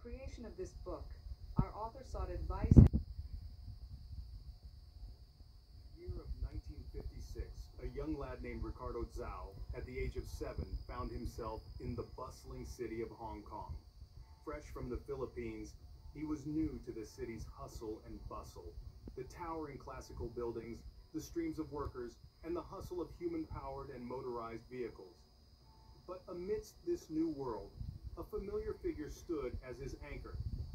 creation of this book, our author sought advice. Year of 1956, a young lad named Ricardo Zhao, at the age of 7, found himself in the bustling city of Hong Kong. Fresh from the Philippines, he was new to the city's hustle and bustle, the towering classical buildings, the streams of workers, and the hustle of human-powered and motorized vehicles. But amidst this new world, a familiar figure stood as his anchor,